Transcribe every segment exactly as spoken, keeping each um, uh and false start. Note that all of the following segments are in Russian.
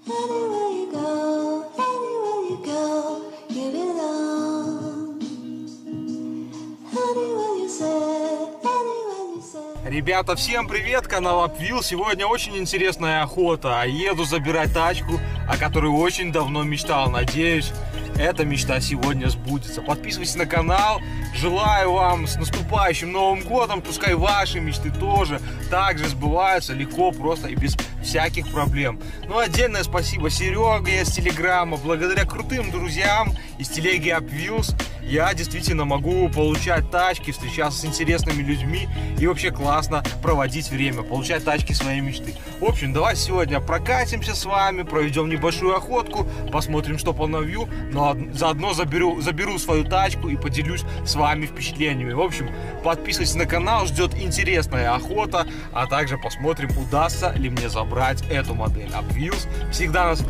Ребята, всем привет, канал Upwheel. Сегодня очень интересная охота. Еду забирать тачку, о которой очень давно мечтал. Надеюсь, эта мечта сегодня сбудется. Подписывайтесь на канал. Желаю вам с наступающим Новым годом. Пускай ваши мечты тоже также сбываются легко, просто и без всяких проблем. Ну, отдельное спасибо Сереге из Телеграма. Благодаря крутым друзьям из телеги Upwheels я действительно могу получать тачки, встречаться с интересными людьми и вообще классно проводить время, получать тачки своей мечты. В общем, давайте сегодня прокатимся с вами, проведем небольшую охотку, посмотрим, что по новью, но заодно заберу, заберу свою тачку и поделюсь с вами впечатлениями. В общем, подписывайтесь на канал, ждет интересная охота, а также посмотрим, удастся ли мне забрать эту модель. Upwheels всегда нас...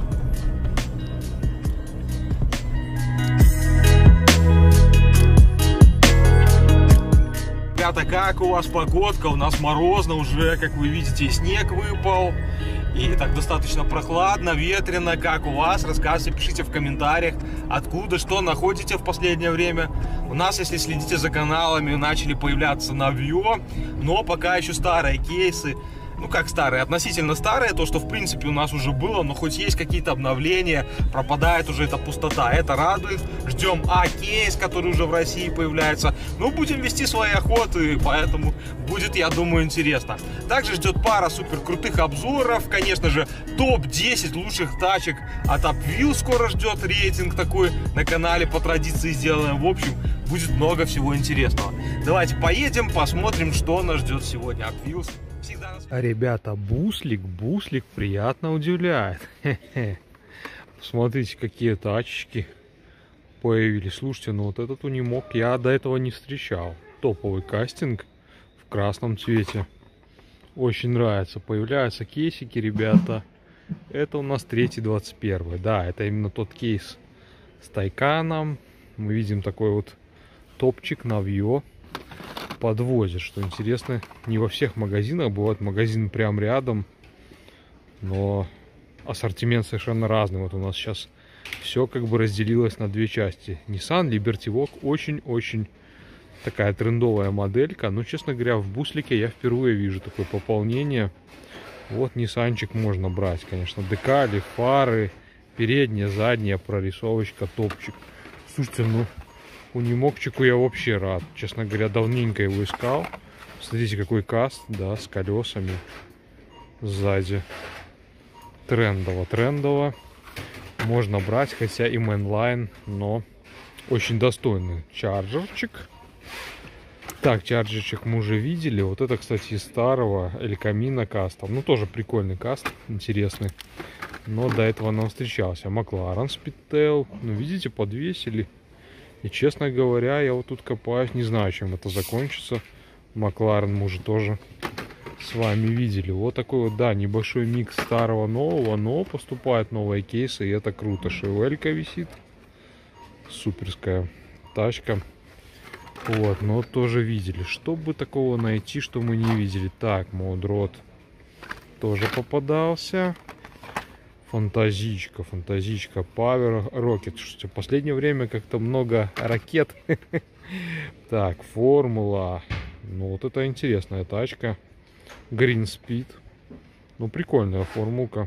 Ребята, как у вас погодка? У нас морозно уже, как вы видите, снег выпал. И так достаточно прохладно, ветрено. Как у вас? Рассказывайте, пишите в комментариях, откуда, что находите в последнее время. У нас, если следите за каналами, начали появляться новье, но пока еще старые кейсы. Ну как старые, относительно старые, то, что в принципе у нас уже было, но хоть есть какие-то обновления, пропадает уже эта пустота, это радует. Ждем А-кейс, который уже в России появляется. Ну, будем вести свои охоты, поэтому будет, я думаю, интересно. Также ждет пара супер крутых обзоров, конечно же, топ десять лучших тачек от Upwheel скоро ждет рейтинг такой на канале, по традиции сделаем. В общем, будет много всего интересного. Давайте поедем, посмотрим, что нас ждет сегодня. Upwheel. А ребята, буслик, буслик приятно удивляет. Хе-хе. Смотрите, какие тачечки появились. Слушайте, ну вот этот унимок я до этого не встречал. Топовый кастинг в красном цвете. Очень нравится. Появляются кейсики, ребята. Это у нас третий двадцать первый. Да, это именно тот кейс с Тайканом. Мы видим такой вот топчик новье. Подвозят, что интересно, не во всех магазинах, бывает магазин прям рядом, но ассортимент совершенно разный. Вот у нас сейчас все как бы разделилось на две части. Nissan Liberty Walk, очень-очень такая трендовая моделька, но, честно говоря, в буслике я впервые вижу такое пополнение. Вот Ниссанчик можно брать, конечно, декали, фары, передняя, задняя прорисовочка, топчик. Слушайте, ну унимокчику я вообще рад. Честно говоря, давненько его искал. Смотрите, какой каст, да, с колесами сзади. Трендово, трендово. Можно брать, хотя и мейнлайн, но очень достойный чарджерчик. Так, чарджерчик мы уже видели. Вот это, кстати, из старого Эль Камино каста. Ну, тоже прикольный каст, интересный. Но до этого нам встречался Макларен Speedtail. Ну, видите, подвесили. И, честно говоря, я вот тут копаюсь, не знаю, чем это закончится. Макларен мы уже тоже с вами видели. Вот такой вот, да, небольшой микс старого нового, но поступают новые кейсы, и это круто. Шевелька висит. Суперская тачка. Вот, но тоже видели. Что бы такого найти, что мы не видели? Так, Модрот тоже попадался. Фантазичка, фантазичка, Power Rocket. Что, в последнее время как-то много ракет. Так, Формула. Ну, вот это интересная тачка. Green Speed. Ну, прикольная формулка.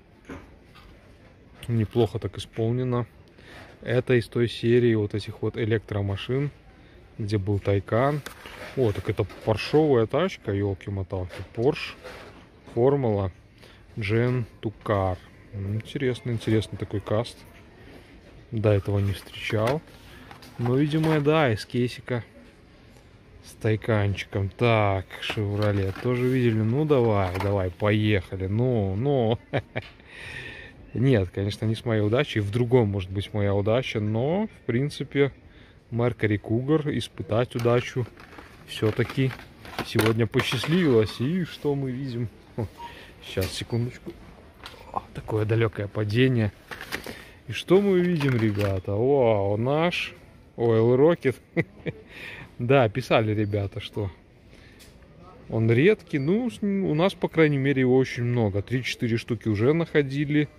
Неплохо так исполнена. Это из той серии вот этих вот электромашин, где был Тайкан. О, так это паршовая тачка, елки-моталки. Porsche, Формула, Gen to Car. Интересно, интересный такой каст. До этого не встречал. Но, видимо, да, из кейсика с Тайканчиком. Так, Шевроле тоже видели. Ну, давай, давай, поехали. Ну, ну. Нет, конечно, не с моей удачей. В другом может быть моя удача. Но, в принципе, Mercury Cougar, испытать удачу все-таки сегодня посчастливилось. И что мы видим? Сейчас, секундочку. Такое далекое падение. И что мы видим, ребята? Вау, наш Oil Rocket. Да, писали ребята, что он редкий. Ну, у нас, по крайней мере, его очень много. три-четыре штуки уже находили.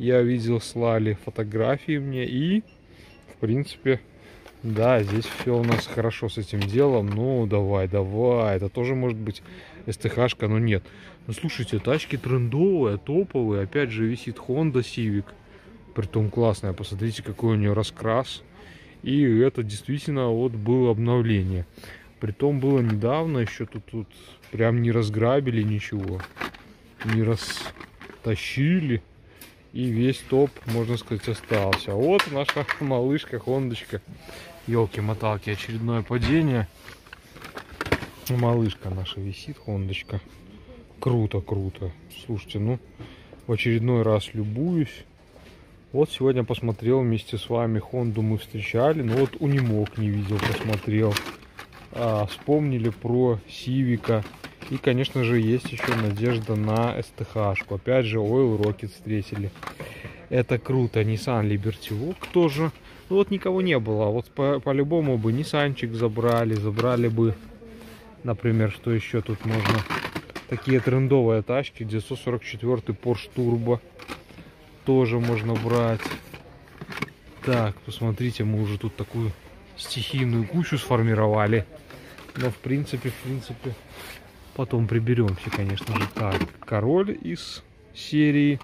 Я видел, слали фотографии мне, и, в принципе, да, здесь все у нас хорошо с этим делом. Ну, давай, давай, это тоже может быть эс тэ ха-шка, но нет. Ну, слушайте, тачки трендовые, топовые. Опять же, висит Honda Civic, притом классная. Посмотрите, какой у нее раскрас. И это действительно вот было обновление. Притом было недавно, еще тут, тут прям не разграбили ничего, не растащили. И весь топ, можно сказать, остался. Вот наша малышка, хондочка. Ёлки-моталки, очередное падение. Малышка наша висит, хондочка. Круто, круто. Слушайте, ну, в очередной раз любуюсь. Вот сегодня посмотрел вместе с вами Хонду, мы встречали. Но вот Унимок не видел, посмотрел. А, вспомнили про Сивика. И, конечно же, есть еще надежда на эс тэ ха-шку. Опять же, Oil Rocket встретили. Это круто. Nissan Liberty Walk тоже. Ну вот никого не было. Вот по-любому по бы Ниссанчик забрали. Забрали бы, например, что еще тут можно. Такие трендовые тачки. девятьсот сорок четвёртый Porsche Turbo. Тоже можно брать. Так, посмотрите, мы уже тут такую стихийную кучу сформировали. Но в принципе, в принципе... Потом приберемся, конечно же. Так, король из серии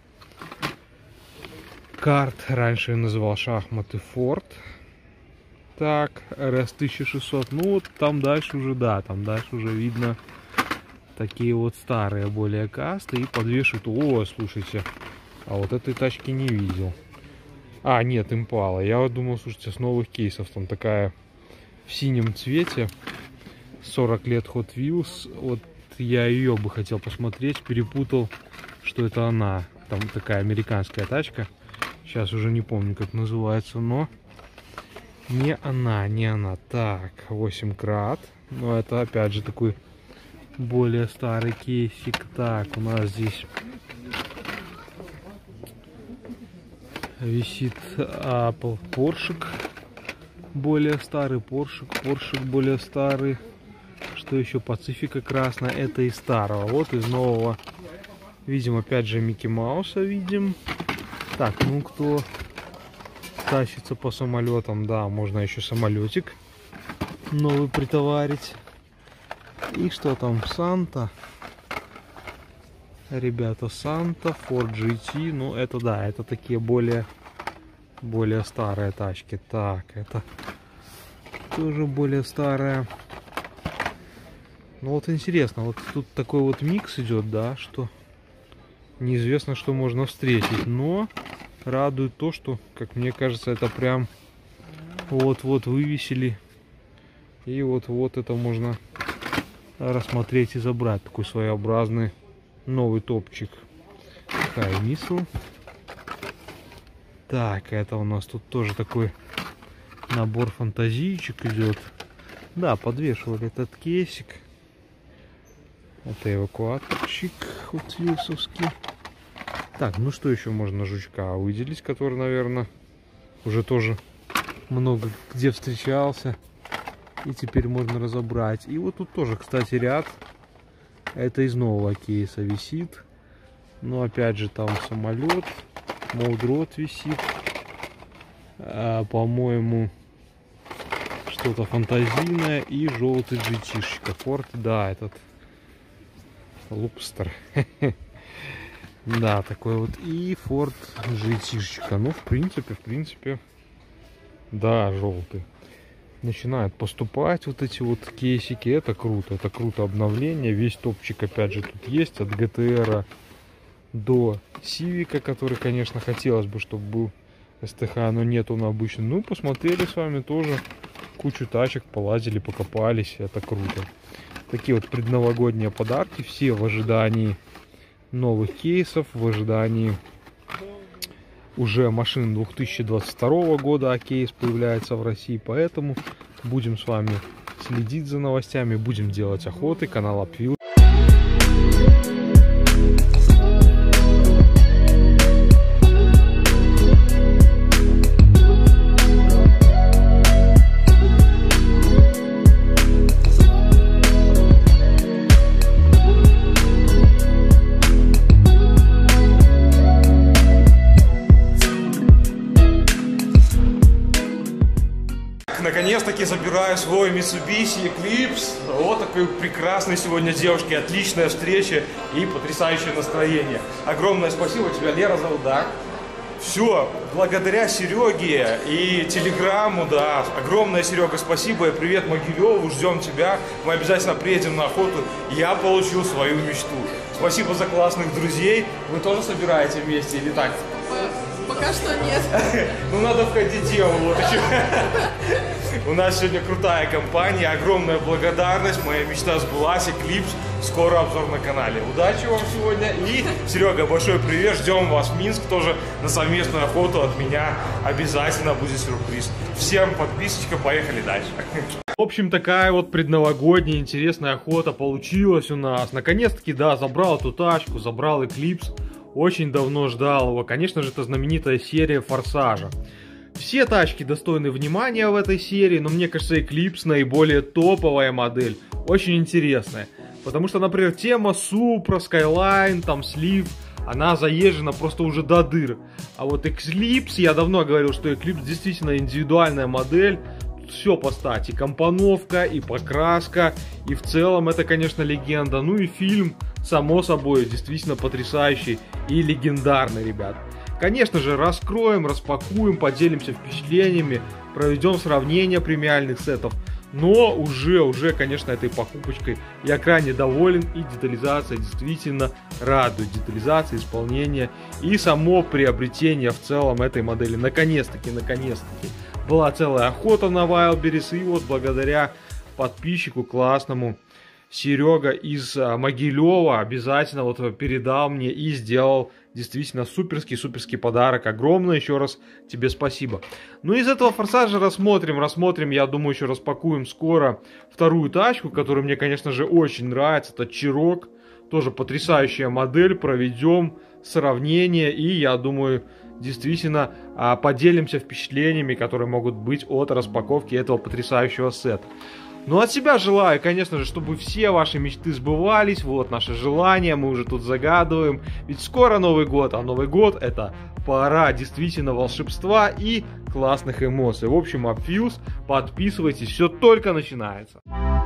карт. Раньше я называл шахматы Форд. Так, эр эс тысяча шестьсот. Ну, вот там дальше уже, да, там дальше уже видно такие вот старые более касты. И подвешивают. О, слушайте, а вот этой тачки не видел. А, нет, импала. Я вот думал, слушайте, с новых кейсов. Там такая в синем цвете. сорок лет Hot Wheels. Вот я ее бы хотел посмотреть. Перепутал, что это она. Там такая американская тачка. Сейчас уже не помню, как называется, но не она, не она. Так, восемь крат. Но это опять же такой более старый кейсик. Так, у нас здесь висит Apple Поршик. Более старый Поршик. Поршик более старый. Что еще? Пацифика красная. Это из старого. Вот из нового. Видим опять же Микки Мауса. Видим. Так, ну кто тащится по самолетам. Да, можно еще самолетик новый притоварить. И что там? Санта. Ребята, Санта, Ford джи ти. Ну, это да, это такие более, более старые тачки. Так, это тоже более старая. Ну вот интересно, вот тут такой вот микс идет, да, что неизвестно, что можно встретить. Но радует то, что, как мне кажется, это прям вот-вот вывесили. И вот-вот это можно рассмотреть и забрать. Такой своеобразный новый топчик. High Missile. Так, это у нас тут тоже такой набор фантазийчик идет. Да, подвешивали этот кейсик. Это эвакуаторчик хот-вилсовский. Так, ну что еще можно жучка выделить, который, наверное, уже тоже много где встречался. И теперь можно разобрать. И вот тут тоже, кстати, ряд. Это из нового кейса висит. Но опять же там самолет. Молдрот висит. А, по-моему, что-то фантазийное. И желтый джи ти-шечка. Форд, да, этот Лупстер. Да, такой вот. И Ford джи ти-шечка. Ну, в принципе, в принципе, да, желтый. Начинают поступать вот эти вот кейсики. Это круто, это круто обновление. Весь топчик опять же тут есть. От джи ти ар до Сивика, который, конечно, хотелось бы, чтобы был эс тэ ха, но нет, он обычный. Ну, посмотрели с вами тоже кучу тачек, полазили, покопались. Это круто. Такие вот предновогодние подарки. Все в ожидании новых кейсов, в ожидании уже машин две тысячи двадцать второго года, а кейс появляется в России. Поэтому будем с вами следить за новостями, будем делать охоты. Канал Upwheels. наконец-таки забираю свой Mitsubishi Eclipse. Вот такой прекрасный сегодня, девушки, отличная встреча и потрясающее настроение. Огромное спасибо тебе, Лера зовут, да? Все, благодаря Сереге и телеграмму, да, огромное, Серега, спасибо, и привет Могилеву, ждем тебя, мы обязательно приедем на охоту, я получил свою мечту. Спасибо за классных друзей, вы тоже собираете вместе или так? Пока что нет. Ну надо входить в дело, вот еще. У нас сегодня крутая компания, огромная благодарность, моя мечта сбылась, Eclipse, скоро обзор на канале. Удачи вам сегодня и, Серега, большой привет, ждем вас в Минск тоже на совместную охоту от меня, обязательно будет сюрприз. Всем подписочка, поехали дальше. В общем, такая вот предновогодняя интересная охота получилась у нас. Наконец-таки, да, забрал эту тачку, забрал Eclipse. Очень давно ждал его. Конечно же, это знаменитая серия Форсажа. Все тачки достойны внимания в этой серии, но мне кажется, Eclipse наиболее топовая модель. Очень интересная. Потому что, например, тема Supra, Skyline, там, Slip, она заезжена просто уже до дыр. А вот Eclipse, я давно говорил, что Eclipse действительно индивидуальная модель. Все по стати, компоновка и покраска, и в целом это, конечно, легенда. Ну и фильм, само собой, действительно потрясающий и легендарный, ребят. Конечно же, раскроем, распакуем, поделимся впечатлениями, проведем сравнение премиальных сетов. Но уже, уже, конечно, этой покупочкой я крайне доволен, и детализация действительно радует. Детализация, исполнение и само приобретение в целом этой модели. Наконец-таки, наконец-таки. Была целая охота на Wildberries, и вот благодаря подписчику классному Серега из Могилева обязательно вот передал мне и сделал действительно суперский-суперский подарок. Огромное еще раз тебе спасибо. Ну, из этого Форсажа рассмотрим, рассмотрим, я думаю, еще распакуем скоро вторую тачку, которая мне, конечно же, очень нравится. Это Чирок, тоже потрясающая модель, проведем сравнение и, я думаю, действительно поделимся впечатлениями, которые могут быть от распаковки этого потрясающего сета. Ну, от себя желаю, конечно же, чтобы все ваши мечты сбывались. Вот наши желания, мы уже тут загадываем. Ведь скоро Новый год, а Новый год — это пора действительно волшебства и классных эмоций. В общем, Апвьюз, подписывайтесь, все только начинается.